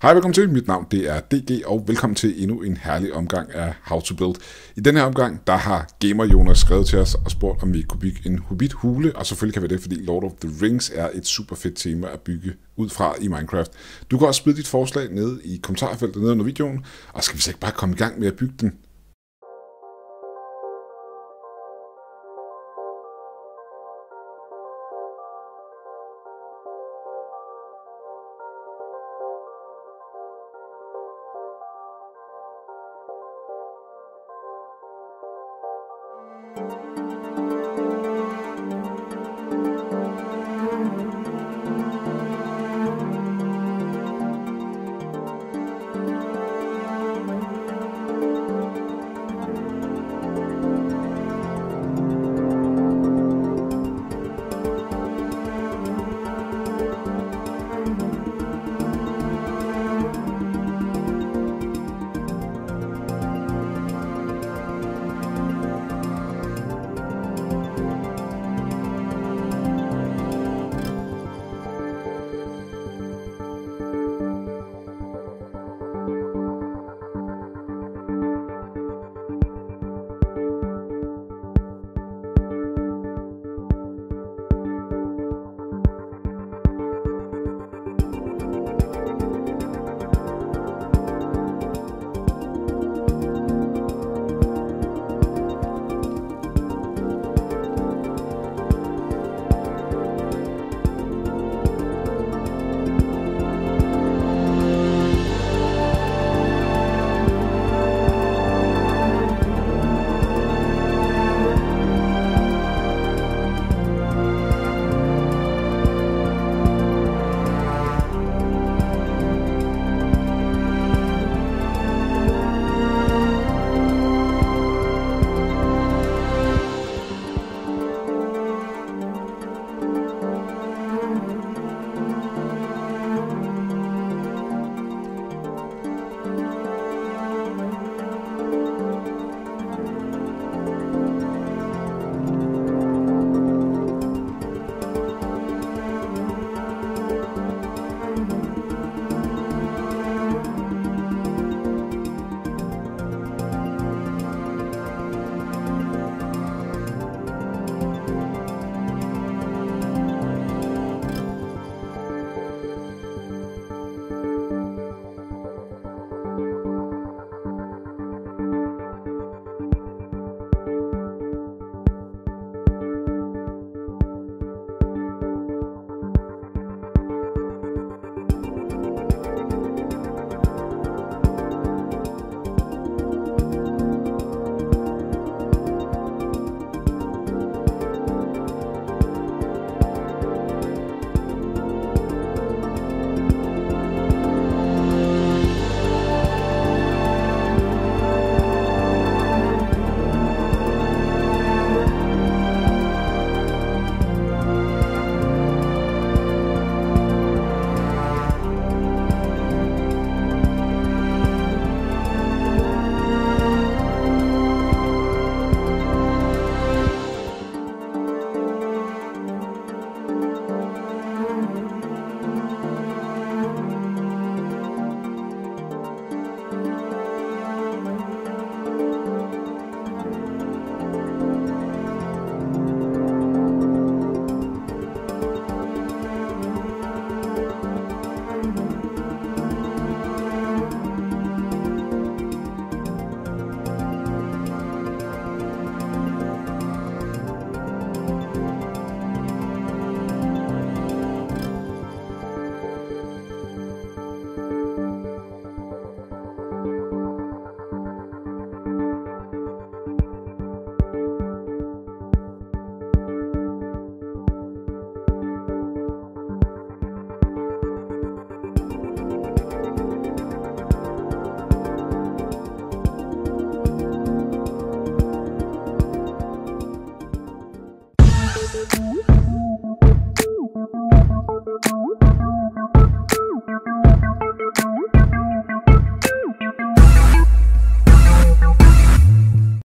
Hej, velkommen til. Mit navn det er DG, og velkommen til endnu en herlig omgang af How to Build. I den her omgang, der har Gamer Jonas skrevet til os og spurgt, om vi kunne bygge en Hobbit-hule, og selvfølgelig kan vi det, fordi Lord of the Rings er et super fedt tema at bygge ud fra i Minecraft. Du kan også smide dit forslag nede i kommentarfeltet nede under videoen, og skal vi så ikke bare komme i gang med at bygge den?